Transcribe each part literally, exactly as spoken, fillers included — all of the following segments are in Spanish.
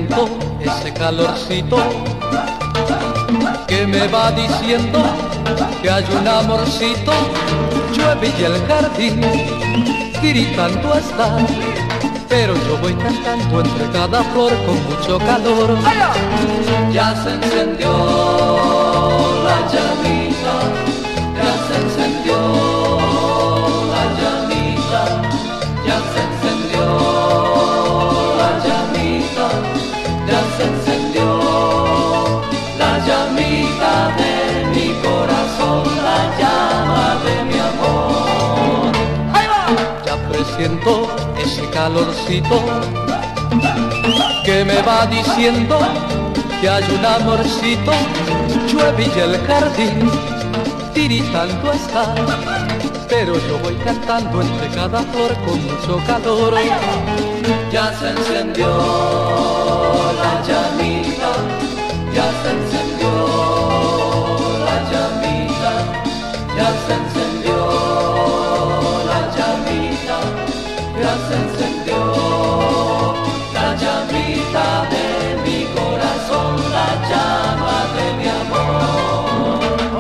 siento ese calorcito que me va diciendo que hay un amorcito. Llueve y el jardín tiritando está, pero yo voy cantando entre cada flor con mucho calor. Ya se encendió la llamita, ya se encendió la llamita, ya se encendió la llamita, ya se encendió la llamita de mi corazón, la llama de mi amor. Ya presiento ese calorcito que me va diciendo que hay un amorcito. Llueve y el jardín tiritando está, pero yo voy cantando entre cada flor con mucho calor. Ya se encendió la llamita, ya se encendió la llamita, ya se encendió la llamita, ya se encendió la llamita de mi corazón, la llama de mi amor.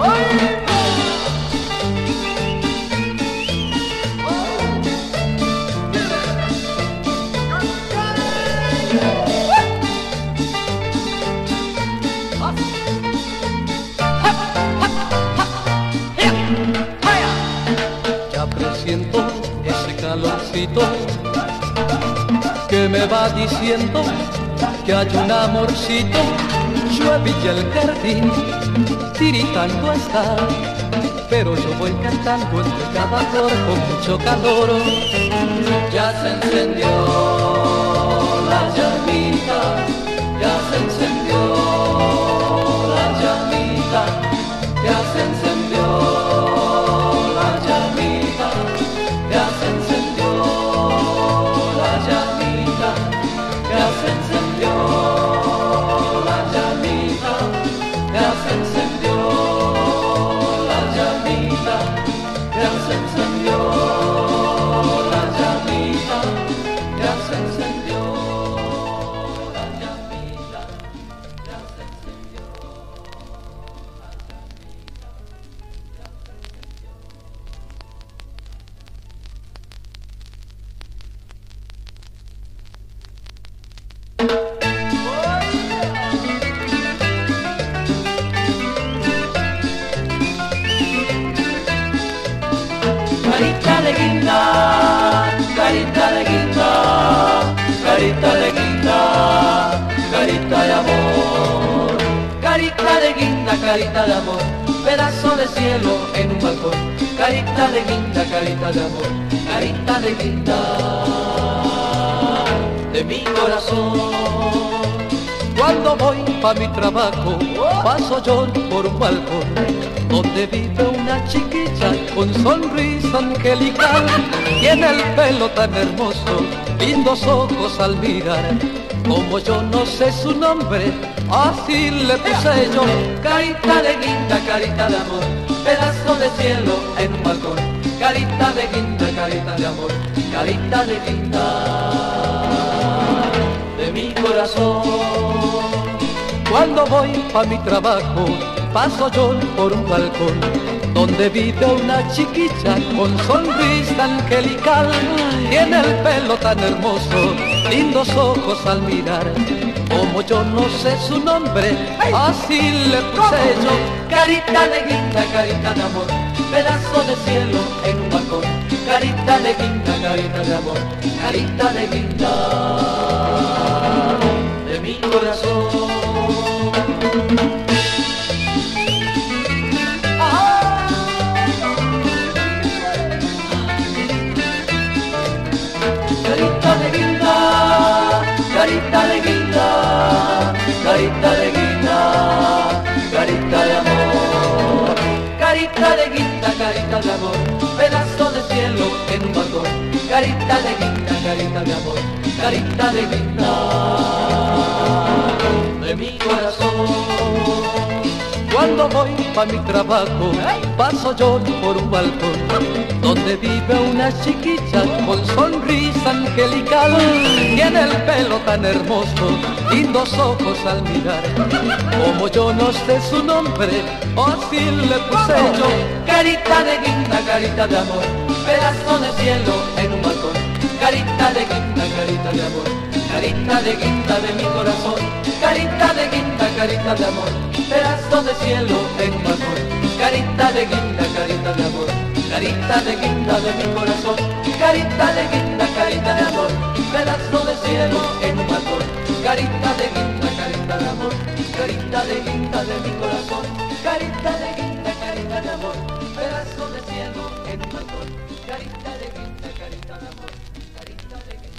Ya presiento ese calorcito que me va diciendo que hay un amorcito. Llueve y el jardín tiritando está, pero yo voy cantando entre cada flor con mucho calor. Ya se encendió la llamita, ya se encendió la llamita, ya se encendió la llamita, ya se encendió la llamita, ya se encendió la llamita, ya se encendió la llamita, ya se encendió la llamita, ya se encendió la llamita, ya se encendió Carita de guinda, carita de guinda, carita de guinda, carita de amor. Carita de guinda, carita de amor, pedazo de cielo en un balcón. Carita de guinda, carita de amor, carita de guinda de mi corazón. Cuando voy pa' mi trabajo, paso yo por un balcón donde vive una chiquilla con sonrisa angelical. Tiene el pelo tan hermoso, lindos ojos al mirar. Como yo no sé su nombre, así le puse yo. Carita de guinda, carita de amor, pedazo de cielo en un balcón. Carita de guinda, carita de amor, carita de guinda de mi corazón. Cuando voy pa' mi trabajo, paso yo por un balcón donde vive una chiquilla con sonrisa angelical. Tiene el pelo tan hermoso, lindos ojos al mirar. Como yo no sé su nombre, así le puse yo. Carita de guinda, carita de amor, pedazo de cielo en un balcón. Carita de guinda, carita de amor, carita de guinda de mi corazón. Carita de guinda, carita de guinda, carita de guinda, carita de amor. Carita de guinda, carita de amor, pedazo de cielo en un balcón. Carita de guinda, carita de amor, carita de guinda de mi corazón. Cuando voy pa' mi trabajo, paso yo por un balcón donde vive una chiquilla con sonrisa angelical. Tiene el pelo tan hermoso, lindos ojos al mirar. Como yo no sé su nombre, o así le puse yo. Carita de guinda, carita de amor, pedazo de cielo en un balcón. Carita de guinda, carita de amor, carita de guinda de mi corazón. Carita de guinda, carita de amor, pedazo de cielo en un balcón. Carita de guinda, carita de amor, carita de guinda de mi corazón. Carita de guinda, carita de amor, pedazo de cielo en un balcón. Carita de guinda, carita de amor, carita de guinda de mi corazón. Carita de guinda, carita de amor, pedazo de cielo en un balcón. Carita de guinda, carita de amor, carita de guinda de mi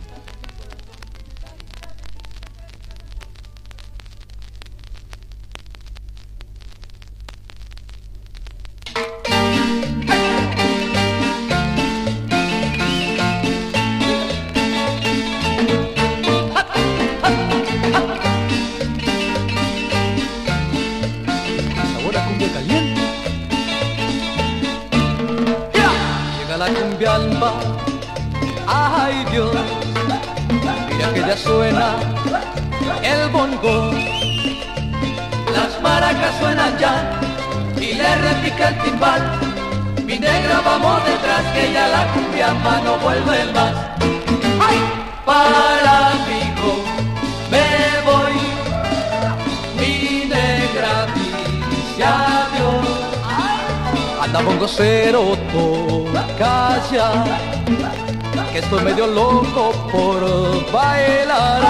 alma. Ay Dios, mira que ya suena el bongo, las maracas suenan ya y le repica el timbal. Mi negra vamos detrás que ya la cumbiamba no vuelve más. Ay, para Vigo me voy, mi negra dice adiós. Anda bongocero, calla, que estoy medio loco por bailar.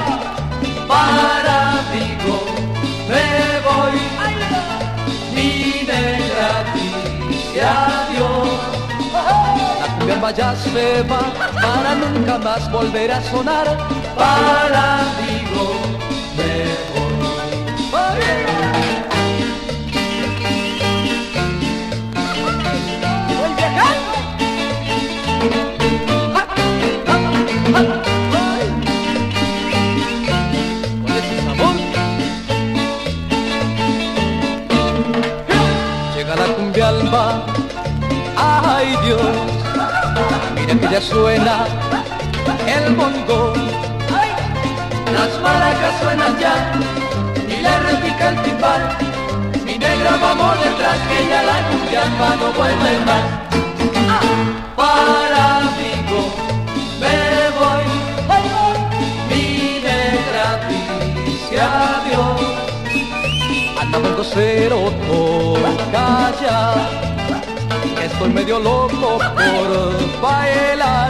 Para Vigo me voy, mi negra dice adiós. La cumbiamba ya se va para nunca más volver a sonar. Para Vigo me voy. Alma, ay Dios, mira que ya suena el bongo, las maracas suenan ya y le repica el timbal. Mi negra vamos detrás que ya la cumbiamba no vuelve más. Para Vigo me voy, mi negra dice adiós. Anda bongocero, calla, que estoy medio loco por bailar.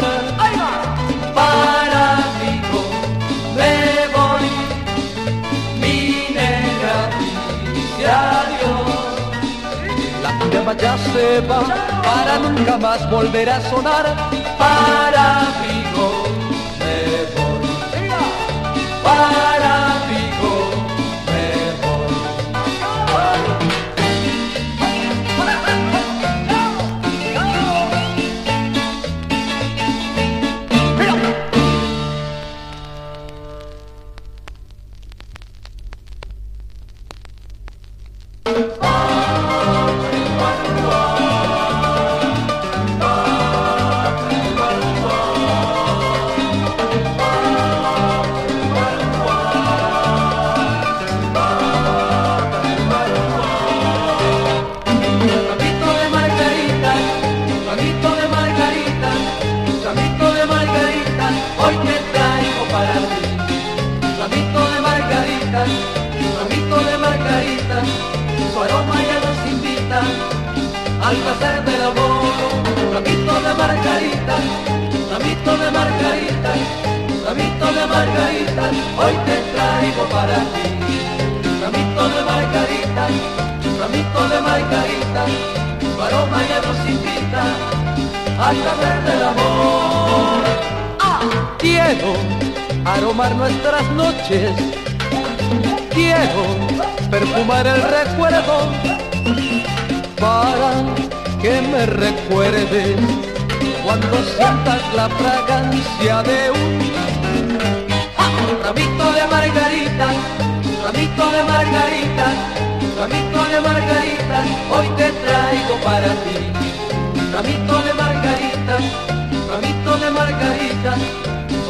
Para Vigo me voy, mi negra dice adiós. La cumbiamba ya se va para nunca más volver a sonar. Para Vigo me voy, para Vigo me voy. Al placer del amor, ramito de margarita, ramito de margarita, ramito de margarita, hoy te traigo para ti. Ramito de margarita, ramito de margarita, tu aroma ya nos invita al placer del amor. Ah, quiero aromar nuestras noches, quiero perfumar el recuerdo para que me recuerdes cuando sientas la fragancia de un ¡ah! Ramito de margarita, ramito de margarita, ramito de margarita, hoy te traigo para ti. Ramito de margarita.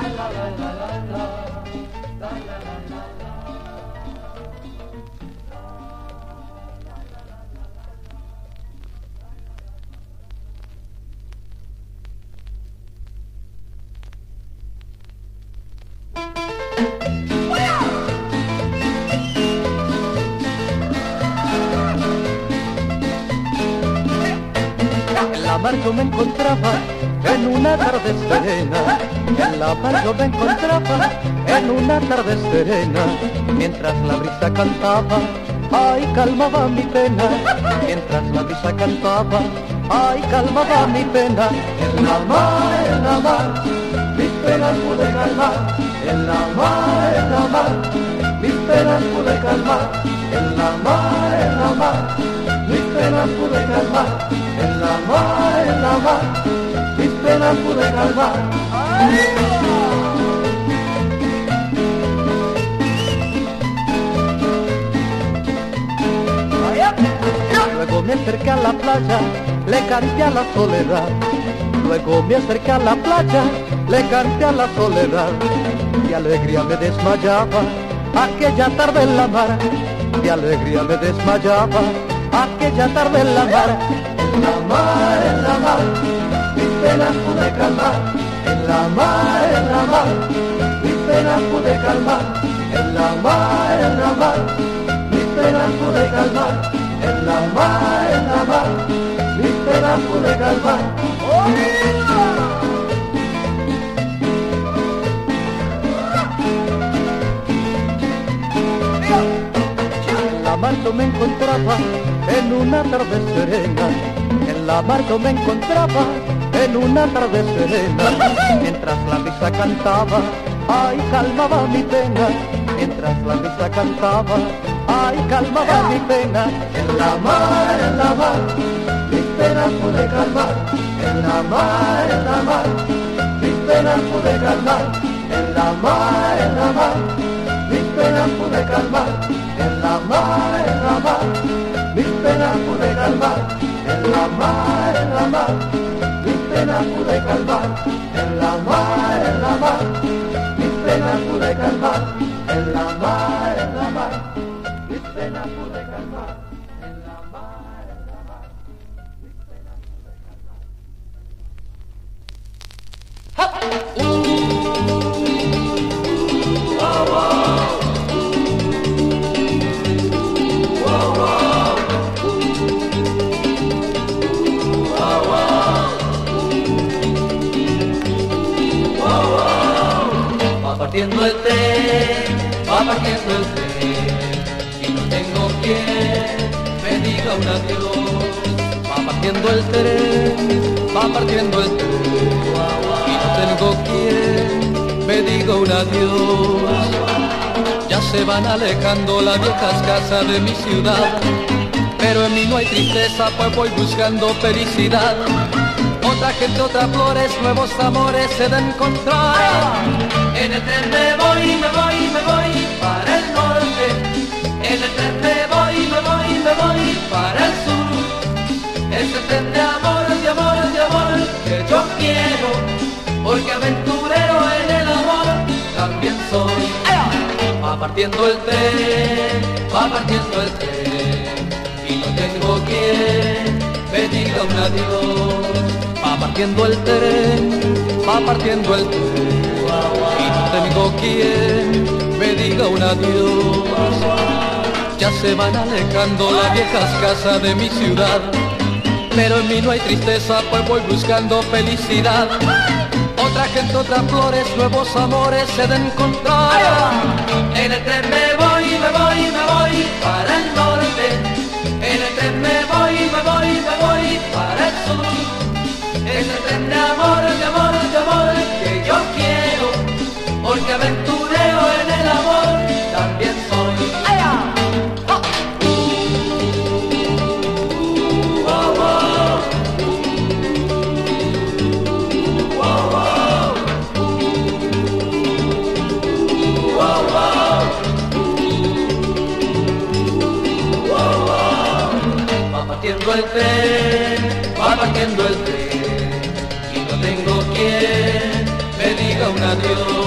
En la mar yo me encontraba en una tarde serena, en la mar yo me encontraba en una tarde serena, mientras la brisa cantaba, ay, calmaba mi pena, mientras la brisa cantaba, ay, calmaba mi pena. En la mar, en la mar, mis penas pude calmar, en la mar, en la mar, mis penas pude calmar, en la mar, en la mar, mis penas pude calmar, en la mar, en la mar, mis penas pude calmar. Luego me acerqué a la playa, le canté a la soledad. Luego me acerqué a la playa, le canté a la soledad. De alegría me desmayaba aquella tarde en la mar. De alegría me desmayaba aquella tarde en la mar. En la mar, en la mar, mis penas pude calmar. En la mar, en la mar, mis penas pude calmar. En la mar, en la mar, mis penas pude calmar. En la mar, en la mar, mis penas pude calmar. En la mar yo me encontraba en una tarde serena, en la mar yo me encontraba en una tarde serena, mientras la brisa cantaba, ay, calmaba mi pena, mientras la brisa cantaba, ay, calmaba mi pena. En la mar, en la mar, mis penas pude calmar. En la mar, en la mar, mis penas pude calmar. En la mar, en la mar, mis penas pude calmar. En la mar, en la mar, mis penas pude calmar. En la mar, en la mar, mis penas pude calmar. En la mar, en la mar, mis penas pude calmar. En la mar, en la mar, mis penas pude calmar. En la mar, en la mar, mis penas pude calmar. Va partiendo el tren, va partiendo el tren, y no tengo quien me diga un adiós. Va partiendo el tren, va partiendo el tren, y no tengo quien me diga un adiós. Ya se van alejando las viejas casas de mi ciudad, pero en mí no hay tristeza, pues voy buscando felicidad. Otra gente, otras flores, nuevos amores se de encontrar. En el tren me voy, me voy, me voy para el norte. En el tren me voy, me voy, me voy para el sur. Ese tren de amor, de amor, de amor que yo quiero, porque aventurero en el amor también soy. Va partiendo el tren, va partiendo el tren, y no tengo quien me diga un adiós. Va partiendo el tren, va partiendo el tren, y no tengo quien me diga un adiós. Ya se van alejando las viejas casas de mi ciudad, pero en mí no hay tristeza, pues voy buscando felicidad. Otra gente, otras flores, nuevos amores se de encontrar. En el tren me voy, me voy, me voy para el norte. En el tren me voy, me voy, me voy para el sur. Ese tren de amor, de amor, de amor que yo quiero, porque aventurero en el amor también soy. Wow, wow. Wow, wow. Wow, wow. Wow, wow. Va partiendo el tren, va partiendo el tren, tengo quien me diga un adiós.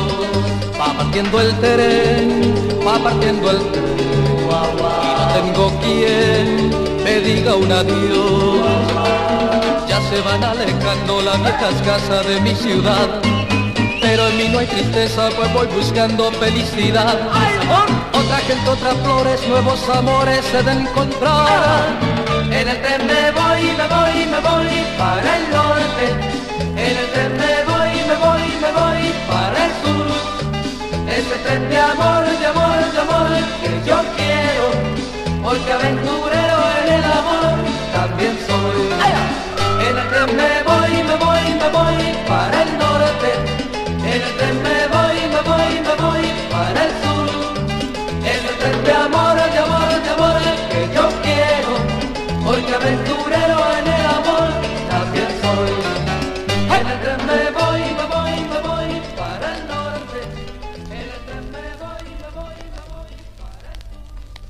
partiendo el tren, va partiendo el tren. Y no tengo quien me diga un adiós. Ya se van alejando las viejas casas de mi ciudad, pero en mí no hay tristeza, pues voy buscando felicidad. Otra gente, otras flores, nuevos amores se de encontrar. En el tren me voy, me voy, me voy para el norte. En el tren me voy, me voy, me voy para el sur. Ese tren de amor, de amor, de amor que yo quiero, porque aventurero en el amor también soy. En el tren me voy, me voy, me voy para el norte. En el tren me voy, me voy, me voy para el sur. En el tren de amor, de amor, de amor que yo quiero, porque aventurero en el amor también soy. En el tren me voy, me voy, me voy para el norte. En el tren me voy, me voy, me voy para el sur.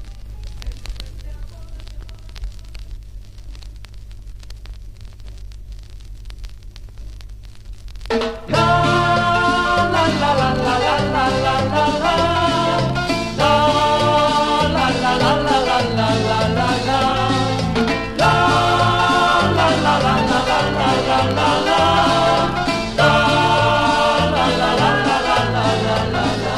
La la la la la la la la la la. La la la la la la la la la la. La la la la la la la la la la. La la la la la la la la la.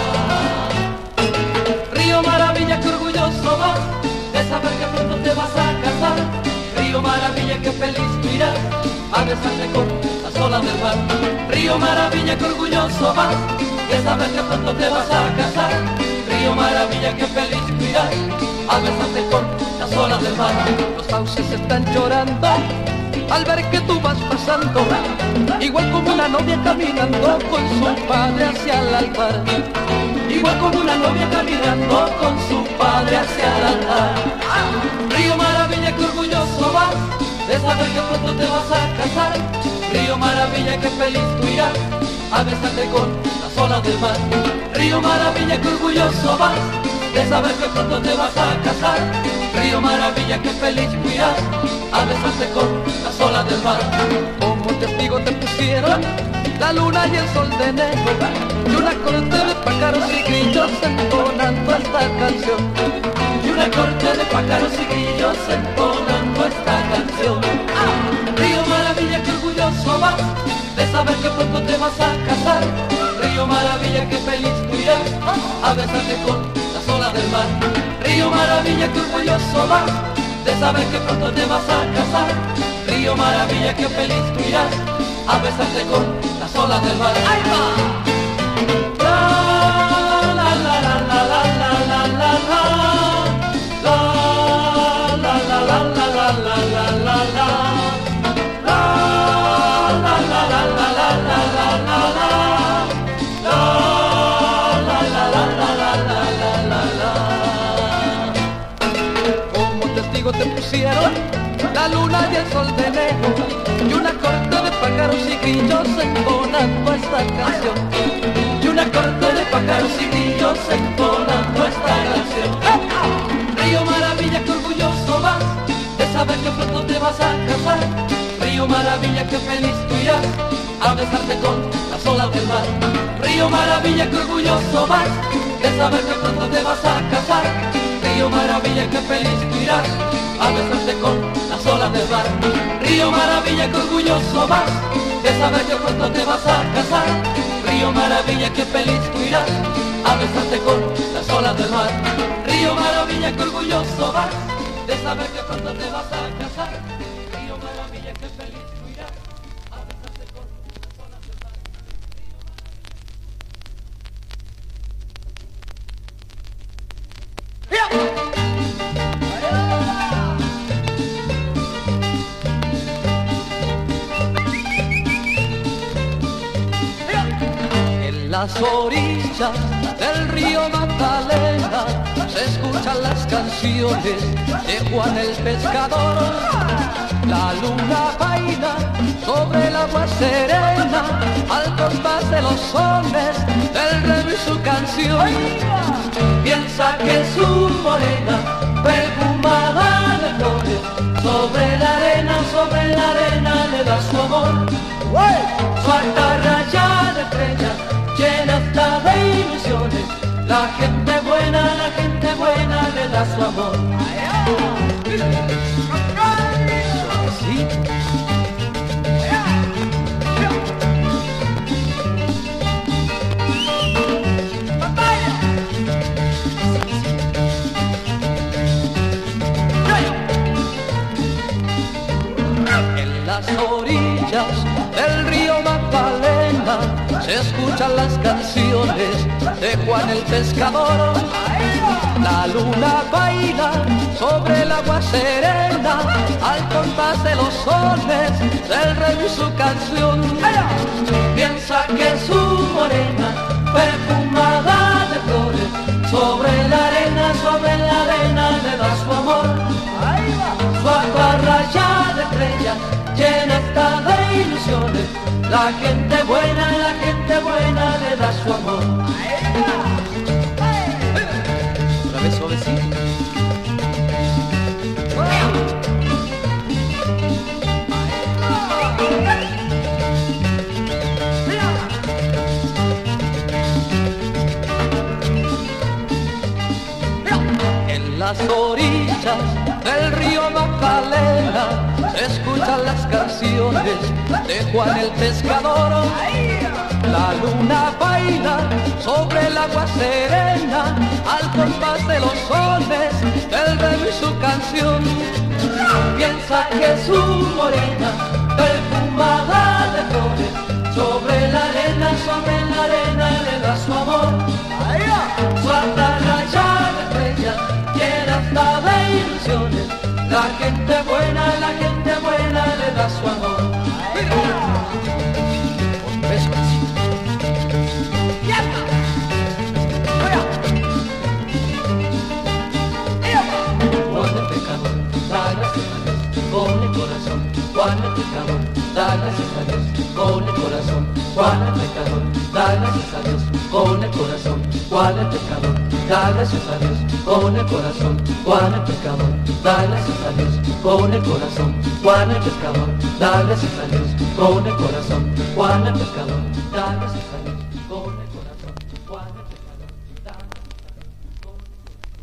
Río Maravilla, qué orgulloso vas de saber que pronto te vas a casar. Río Maravilla, qué feliz tú irás a besarte con las olas del mar. Río Maravilla, qué orgulloso vas de saber que pronto te vas a casar. Río Maravilla, qué feliz tú irás a besarte con las olas del mar. Los sauces están llorando al ver que tú vas pasando, igual como una novia caminando con su padre hacia el altar. Igual como una novia caminando con su padre hacia el altar. Río Maravilla, qué orgulloso vas de saber que pronto te vas a casar. Río Maravilla, qué feliz tú irás a besarte con las olas del mar. Río Maravilla, qué orgulloso vas de saber que pronto te vas a casar. Río Maravilla, qué feliz tú irás a besarte con las olas del mar. Como testigo te pusieron la luna y el sol de enero, y una corte de pájaros y grillos entonando esta canción. Y una corte de pájaros y grillos entonando esta canción. Río Maravilla, qué orgulloso vas de saber que pronto te vas a casar. Río Maravilla, qué feliz tú irás a besarte con las olas del mar. Río Maravilla, qué orgulloso vas de saber que pronto te vas a casar. Río Maravilla, qué feliz tú irás a besarte con las olas del mar. ¡Ahí va! La la la la la la la la la la. La la la la la la la la la la. Te pusieron la luna y el sol de enero, y una corte de pájaros y grillos entonando esta canción. Y una corte de pájaros y grillos entonando esta canción. Río Maravilla, qué orgulloso vas de saber que pronto te vas a casar. Río Maravilla, qué feliz tú irás a besarte con las olas del mar. Río Maravilla, qué orgulloso vas de saber que pronto te vas a casar. Río Maravilla, qué feliz tú irás a besarte con las olas del mar. Río Maravilla, qué orgulloso vas de saber que pronto te vas a casar. Río Maravilla, qué feliz tú irás a besarte con las olas del mar. Río Maravilla, qué orgulloso vas de saber que pronto te vas a casar. Río Maravilla, qué feliz tú irás a besarte con las olas del mar. En las orillas del río Magdalena se escuchan las canciones de Juan el Pescador. La luna baila sobre el agua serena al compás de los sones del remo y su canción. Piensa que su morena perfumada de flores sobre la arena, sobre la arena le da su amor. Su alta raya de estrellas llena hasta de La gente buena, la gente buena le da su amor. Suavecito. En las orillas del río Magdalena se escuchan las canciones de Juan el Pescador. La luna baila sobre el agua serena al compás de los sones del rey y su canción. Piensa que su morena perfumada de flores sobre la arena, sobre la arena le da su amor. Su agua rayada de estrellas llena está de ilusiones. La gente buena, la gente buena le da su amor. Otra vez suavecito. En las orillas del río Magdalena se escuchan las canciones de Juan el Pescador. La luna baila sobre el agua serena al compás de los sones del rey y su canción. Piensa que su morena perfumada de flores sobre la arena, sobre la arena le da su amor. Su alta rayada de estrellas llena está de ilusiones. La gente buena, la gente buena le da su amor. Un beso así. Juan el pecador, da gracias a Dios con el corazón. Juan el pecador, da gracias a Dios con el corazón. Juan el pecador, da gracias a Dios con el corazón. Juan el pecador, da gracias a Dios con el corazón. Juan el pecador, da gracias a Dios con el corazón. Juan el pescador, da gracias a Dios con el corazón. Juan el pescador, da gracias a Dios con el corazón. Juan el pescador, da gracias a Dios con el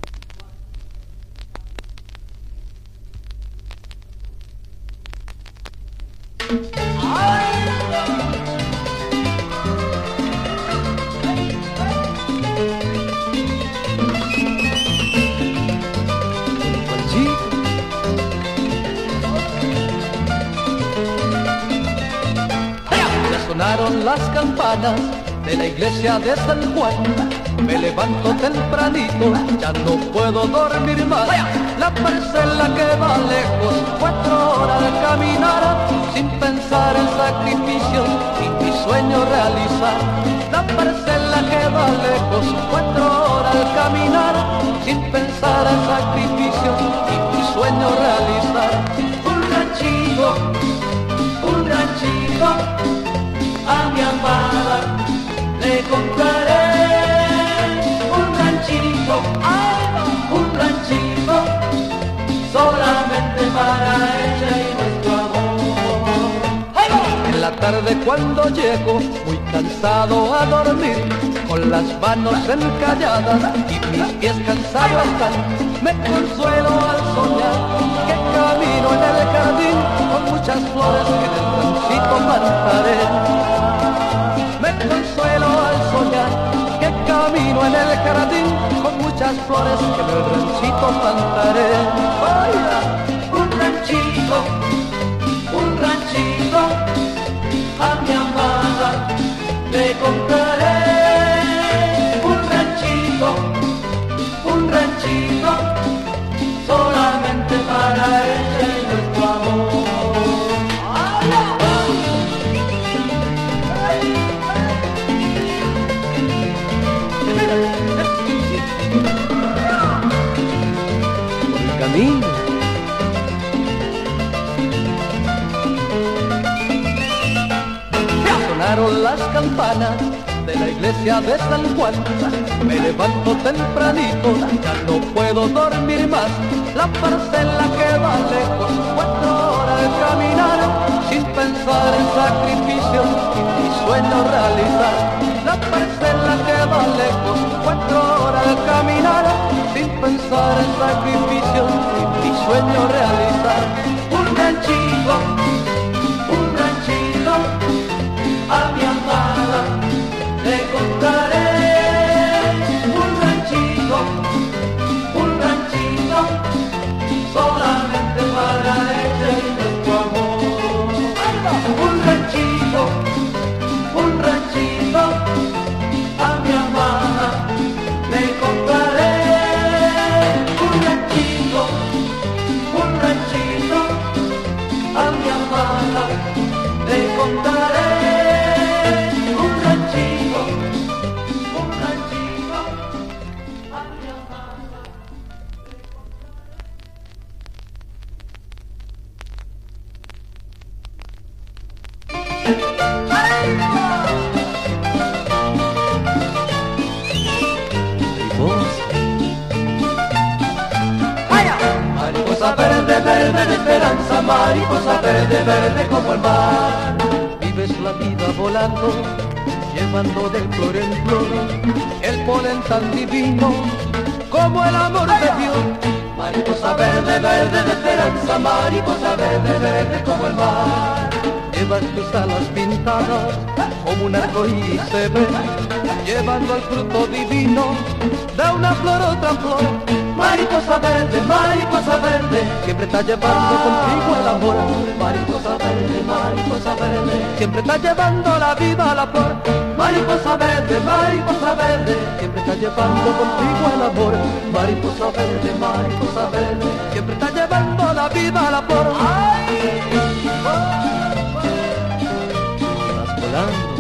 Sonaron las campanas de la iglesia de San Juan. Me levanto tempranito, ya no puedo dormir más. La parcela que va lejos, cuatro horas de caminar, sin pensar en sacrificio y mi sueño realizar. La parcela que va lejos, cuatro horas de caminar, sin pensar en sacrificio y mi sueño realizar. Un ranchito, un ranchito, a mi amada le compraré un ranchito, un ranchito, solamente para ella y nuestro amor. En la tarde cuando llego, muy cansado a dormir, con las manos encalladas y mis pies cansados están, me consuelo al soñar que camino en el jardín con muchas flores que en el ranchito plantaré. Me consuelo al soñar que camino en el jardín con muchas flores que en el ranchito plantaré. Vaya, un ranchito, un ranchito, a mi amada le compraré. Un ranchito, un ranchito, solamente para ella y nuestro amor. Camino. Sonaron las campanas de la iglesia de San Juan. Me levanto tempranito, ya no puedo dormir más. La parcela que va lejos, cuatro horas de caminar, sin pensar en sacrificio y mi sueño realizar. La parcela que va lejos, cuatro horas pensar en sacrificio y mi sueño realizar. Un ranchito, un ranchito, a mi amada le contaré. Un ranchito, un ranchito, solamente para ella y nuestro amor. Un ranchito, un ranchito, a mi amada le contaré. Un ranchito, un ranchito, a mi amada le contaré. Un ranchito, un ranchito, a mi amada le Mariposa verde, verde de esperanza, mariposa verde, verde como el mar. Vives la vida volando, llevando de flor en flor el polen tan divino como el amor de Dios. Mariposa verde, verde de esperanza, mariposa verde, verde como el mar. Llevas tus alas pintadas como un arco iris se ve, llevando el fruto divino de una flor otra flor. Mariposa verde, mariposa verde, siempre está llevando contigo el amor. Mariposa verde, mariposa verde, siempre está llevando la vida a la flor. Mariposa verde, mariposa verde, siempre está llevando contigo el amor. Mariposa verde, mariposa verde, siempre está llevando la vida a la flor. ¡Ay! Vas volando.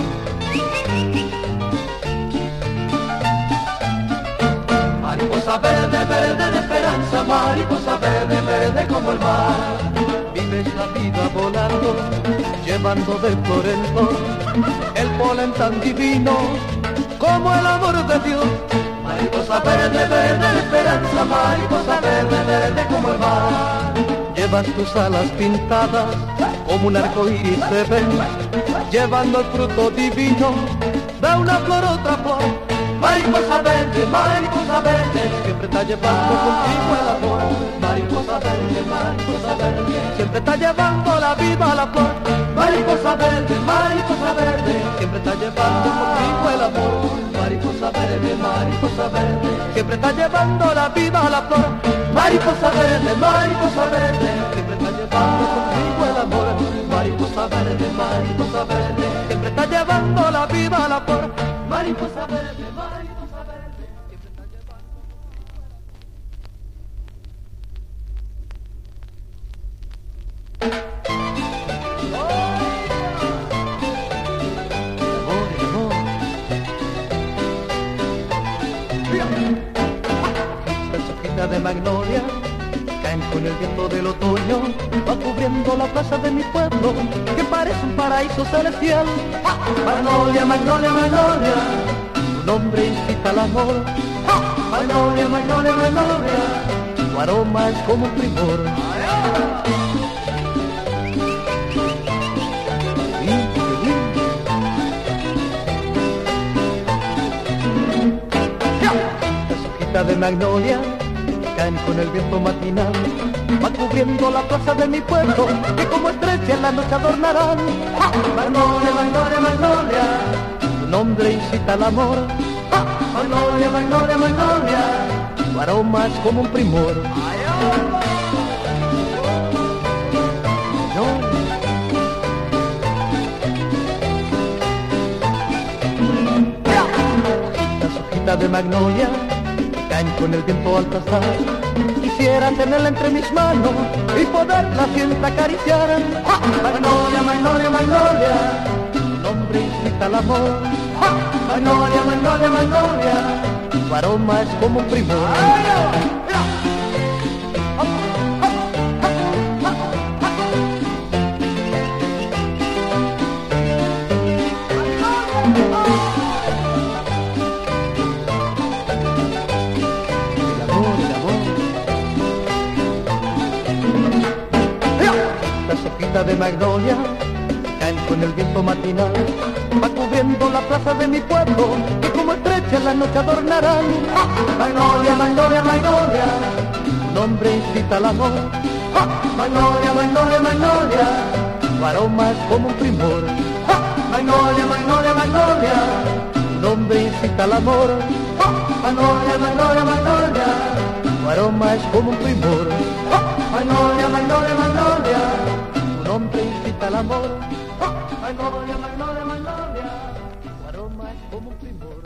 Mariposa verde, verde de esperanza, mariposa verde, verde como el mar. Vives la vida volando, llevando de flor en flor el polen tan divino como el amor de Dios. Mariposa verde, verde de esperanza, mariposa verde, verde como el mar. Llevas tus alas pintadas como un arco iris se ven, llevando el fruto divino de una flor otra flor. Mariposa verde, mariposa verde, siempre está llevando contigo el amor. Mariposa verde, mariposa verde, siempre está llevando la vida a la flor. Mariposa verde, mariposa verde, siempre está llevando contigo el amor. Mariposa verde, mariposa verde, siempre está llevando la vida a la flor. Mariposa verde, mariposa verde, siempre está llevando contigo el amor. Mariposa verde, mariposa verde, siempre está llevando la vida a la flor. Mariposa verde, mariposa verde, siempre está llevando. Las hojitas de magnolia caen con el viento del otoño, va cubriendo la plaza de mi pueblo, que parece un paraíso celestial. Magnolia, magnolia, magnolia, tu nombre incita al amor. Magnolia, magnolia, magnolia, tu aroma es como un primor. Las hojitas de magnolia caen con el viento matinal, va cubriendo la plaza de mi pueblo, que como estrella en la noche adornarán. Magnolia, magnolia, magnolia, tu nombre incita al amor. Magnolia, magnolia, magnolia, tu aroma es como un primor. Las hojitas de magnolia caen con el viento al pasar, quisiera tenerla entre mis manos y poderla siempre acariciar. Magnolia, magnolia, magnolia, tu nombre incita al amor. Magnolia, magnolia, magnolia, tu aroma es como un primor. De magnolia caen con el viento matinal, va cubriendo la plaza de mi pueblo, que como estrella estrella la noche adornarán. Magnolia, magnolia, magnolia, Tu nombre incita al amor. magnolia, magnolia, magnolia, Tu aroma es como un primor. magnolia, magnolia, magnolia, Tu nombre incita al amor. magnolia, magnolia, magnolia, Tu aroma es como un primor. magnolia, magnolia, magnolia, Tu nombre incita al amor. magnolia, magnolia, magnolia. Tu aroma es como un primor.